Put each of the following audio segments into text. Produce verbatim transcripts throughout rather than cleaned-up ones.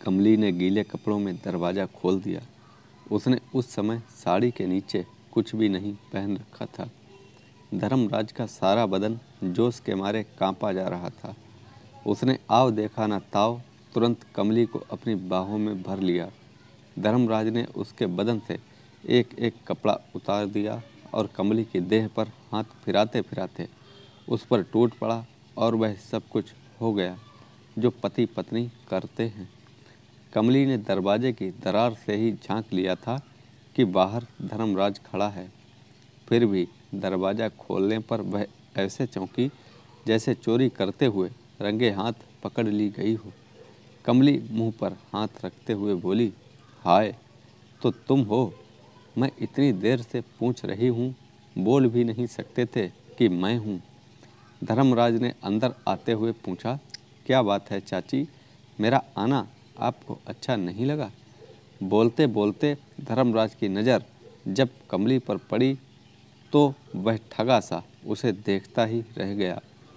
कमली ने गीले कपड़ों में दरवाज़ा खोल दिया। उसने उस समय साड़ी के नीचे कुछ भी नहीं पहन रखा था। धर्मराज का सारा बदन जोश के मारे कांपा जा रहा था। उसने आव देखा न ताव तुरंत कमली को अपनी बाहों में भर लिया। धर्मराज ने उसके बदन से एक एक कपड़ा उतार दिया और कमली की देह पर हाथ फिराते फिराते उस पर टूट पड़ा और वह सब कुछ हो गया जो पति पत्नी करते हैं। कमली ने दरवाजे की दरार से ही झांक लिया था कि बाहर धर्मराज खड़ा है। फिर भी दरवाज़ा खोलने पर वह ऐसे चौंकी जैसे चोरी करते हुए रंगे हाथ पकड़ ली गई हो। कमली मुंह पर हाथ रखते हुए बोली, हाय, तो तुम हो? मैं इतनी देर से पूछ रही हूँ, बोल भी नहीं सकते थे कि मैं हूँ। धर्मराज ने अंदर आते हुए पूछा, क्या बात है चाची, मेरा आना आपको अच्छा नहीं लगा? बोलते बोलते धर्मराज की नज़र जब कमली पर पड़ी तो वह ठगा सा उसे देखता ही रह गया।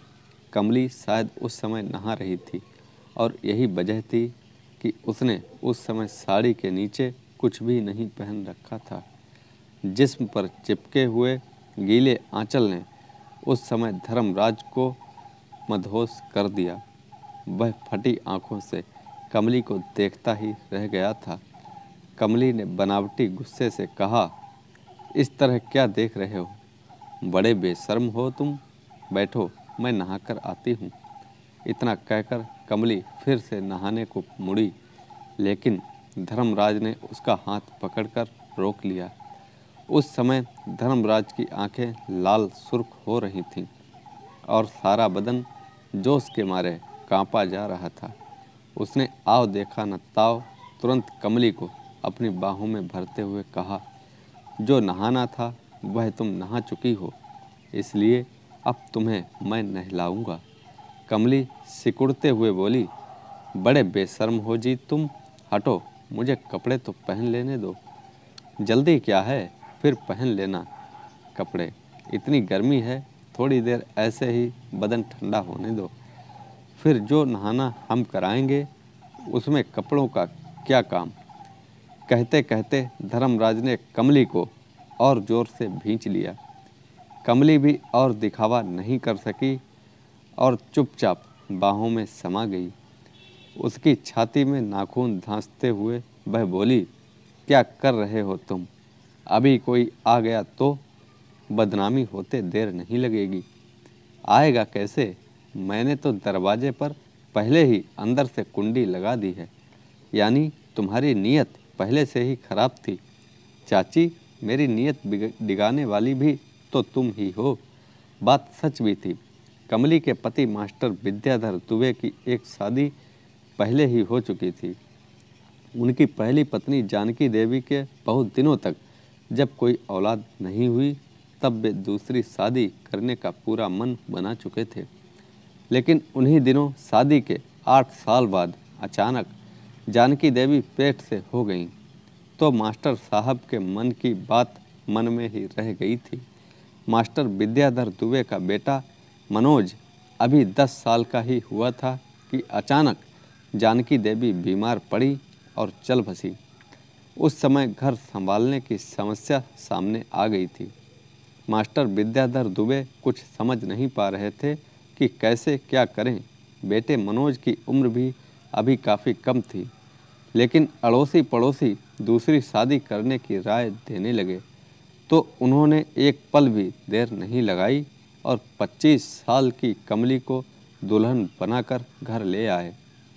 कमली शायद उस समय नहा रही थी और यही वजह थी कि उसने उस समय साड़ी के नीचे कुछ भी नहीं पहन रखा था। जिस्म पर चिपके हुए गीले आंचल ने उस समय धर्मराज को मदहोश कर दिया। वह फटी आंखों से कमली को देखता ही रह गया था। कमली ने बनावटी गुस्से से कहा, इस तरह क्या देख रहे हो? बड़े बेशर्म हो तुम। बैठो, मैं नहाकर आती हूँ। इतना कहकर कमली फिर से नहाने को मुड़ी, लेकिन धर्मराज ने उसका हाथ पकड़कर रोक लिया। उस समय धर्मराज की आंखें लाल सुर्ख हो रही थीं और सारा बदन जोश के मारे कांपा जा रहा था। उसने आव देखा न ताव तुरंत कमली को अपनी बाहों में भरते हुए कहा, जो नहाना था वह तुम नहा चुकी हो, इसलिए अब तुम्हें मैं नहलाऊंगा। कमली सिकुड़ते हुए बोली, बड़े बेशर्म हो जी तुम। हटो, मुझे कपड़े तो पहन लेने दो। जल्दी क्या है, फिर पहन लेना कपड़े। इतनी गर्मी है, थोड़ी देर ऐसे ही बदन ठंडा होने दो। फिर जो नहाना हम कराएंगे उसमें कपड़ों का क्या काम। कहते कहते धर्मराज ने कमली को और जोर से भींच लिया। कमली भी और दिखावा नहीं कर सकी और चुपचाप बाहों में समा गई। उसकी छाती में नाखून धांसते हुए वह बोली, क्या कर रहे हो तुम? अभी कोई आ गया तो बदनामी होते देर नहीं लगेगी। आएगा कैसे? मैंने तो दरवाजे पर पहले ही अंदर से कुंडी लगा दी है। यानी तुम्हारी नीयत पहले से ही खराब थी। चाची, मेरी नीयत डिगाने वाली भी तो तुम ही हो। बात सच भी थी। कमली के पति मास्टर विद्याधर दुबे की एक शादी पहले ही हो चुकी थी। उनकी पहली पत्नी जानकी देवी के बहुत दिनों तक जब कोई औलाद नहीं हुई तब वे दूसरी शादी करने का पूरा मन बना चुके थे। लेकिन उन्हीं दिनों शादी के आठ साल बाद अचानक जानकी देवी पेट से हो गईं, तो मास्टर साहब के मन की बात मन में ही रह गई थी। मास्टर विद्याधर दुबे का बेटा मनोज अभी दस साल का ही हुआ था कि अचानक जानकी देवी बीमार पड़ी और चल बसी। उस समय घर संभालने की समस्या सामने आ गई थी। मास्टर विद्याधर दुबे कुछ समझ नहीं पा रहे थे कि कैसे क्या करें। बेटे मनोज की उम्र भी अभी काफ़ी कम थी, लेकिन अड़ोसी पड़ोसी दूसरी शादी करने की राय देने लगे तो उन्होंने एक पल भी देर नहीं लगाई और पच्चीस साल की कमली को दुल्हन बनाकर घर ले आए।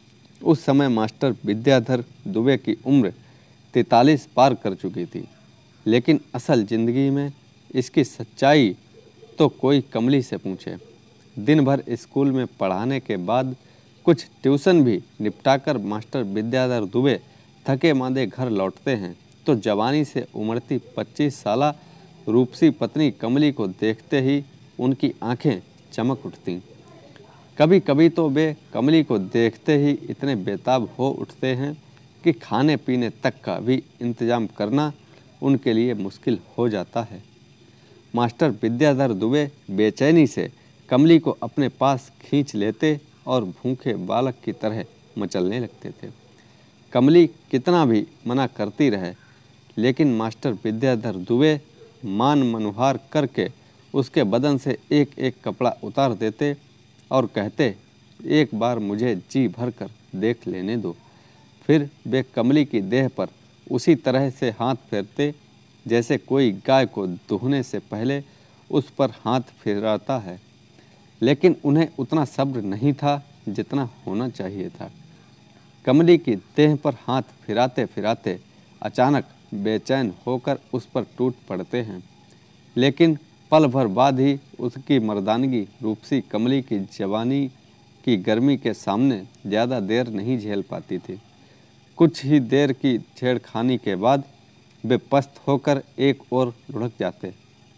उस समय मास्टर विद्याधर दुबे की उम्र तैंतालीस पार कर चुकी थी, लेकिन असल ज़िंदगी में इसकी सच्चाई तो कोई कमली से पूछे। दिन भर स्कूल में पढ़ाने के बाद कुछ ट्यूशन भी निपटाकर मास्टर विद्याधर दुबे थके मांदे घर लौटते हैं तो जवानी से उमड़ती पच्चीस साला रूपसी पत्नी कमली को देखते ही उनकी आंखें चमक उठतीं। कभी कभी तो वे कमली को देखते ही इतने बेताब हो उठते हैं कि खाने पीने तक का भी इंतजाम करना उनके लिए मुश्किल हो जाता है। मास्टर विद्याधर दुबे बेचैनी से कमली को अपने पास खींच लेते और भूखे बालक की तरह मचलने लगते थे। कमली कितना भी मना करती रहे, लेकिन मास्टर विद्याधर दुबे मान मनुहार करके उसके बदन से एक एक कपड़ा उतार देते और कहते, एक बार मुझे जी भर कर देख लेने दो। फिर वे कमली की देह पर उसी तरह से हाथ फेरते जैसे कोई गाय को दुहने से पहले उस पर हाथ फेराता है। लेकिन उन्हें उतना सब्र नहीं था जितना होना चाहिए था। कमली की देह पर हाथ फिराते फिराते अचानक बेचैन होकर उस पर टूट पड़ते हैं, लेकिन पल भर बाद ही उसकी मर्दानगी रूपसी कमली की जवानी की गर्मी के सामने ज़्यादा देर नहीं झेल पाती थी। कुछ ही देर की छेड़खानी के बाद वे पस्त होकर एक ओर लुढ़क जाते।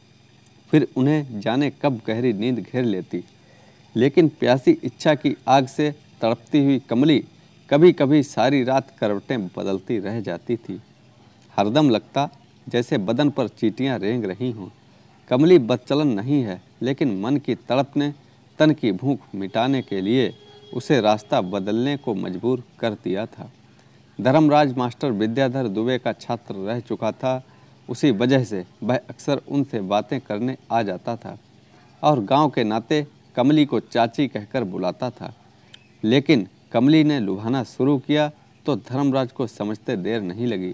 फिर उन्हें जाने कब गहरी नींद घेर लेती, लेकिन प्यासी इच्छा की आग से तड़पती हुई कमली कभी कभी सारी रात करवटें बदलती रह जाती थी। हरदम लगता जैसे बदन पर चींटियां रेंग रही हों। कमली बदचलन नहीं है, लेकिन मन की तड़प ने तन की भूख मिटाने के लिए उसे रास्ता बदलने को मजबूर कर दिया था। धर्मराज मास्टर विद्याधर दुबे का छात्र रह चुका था। उसी वजह से वह अक्सर उनसे बातें करने आ जाता था और गांव के नाते कमली को चाची कहकर बुलाता था। लेकिन कमली ने लुभाना शुरू किया तो धर्मराज को समझते देर नहीं लगी।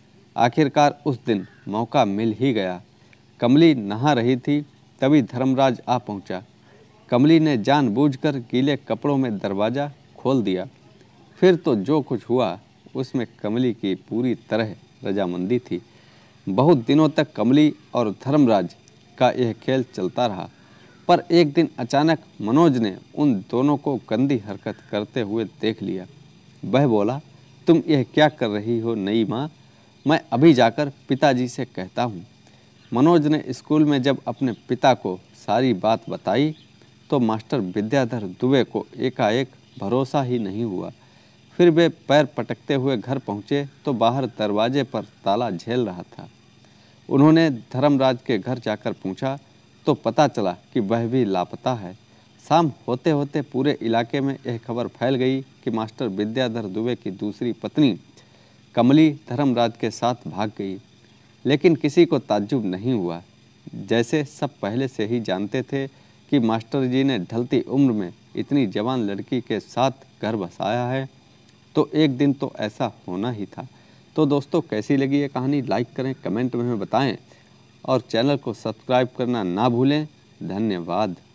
आखिरकार उस दिन मौका मिल ही गया। कमली नहा रही थी, तभी धर्मराज आ पहुंचा। कमली ने जानबूझकर गीले कपड़ों में दरवाज़ा खोल दिया। फिर तो जो कुछ हुआ उसमें कमली की पूरी तरह रजामंदी थी। बहुत दिनों तक कमली और धर्मराज का यह खेल चलता रहा, पर एक दिन अचानक मनोज ने उन दोनों को गंदी हरकत करते हुए देख लिया। वह बोला, तुम यह क्या कर रही हो नई माँ? मैं अभी जाकर पिताजी से कहता हूँ। मनोज ने स्कूल में जब अपने पिता को सारी बात बताई तो मास्टर विद्याधर दुबे को एकाएक भरोसा ही नहीं हुआ। फिर वे पैर पटकते हुए घर पहुँचे तो बाहर दरवाजे पर ताला झेल रहा था। उन्होंने धर्मराज के घर जाकर पूछा तो पता चला कि वह भी लापता है। शाम होते होते पूरे इलाके में यह खबर फैल गई कि मास्टर विद्याधर दुबे की दूसरी पत्नी कमली धर्मराज के साथ भाग गई। लेकिन किसी को ताज्जुब नहीं हुआ, जैसे सब पहले से ही जानते थे कि मास्टर जी ने ढलती उम्र में इतनी जवान लड़की के साथ घर बसाया है, तो एक दिन तो ऐसा होना ही था। तो दोस्तों, कैसी लगी ये कहानी? लाइक करें, कमेंट में हमें बताएं और चैनल को सब्सक्राइब करना ना भूलें। धन्यवाद।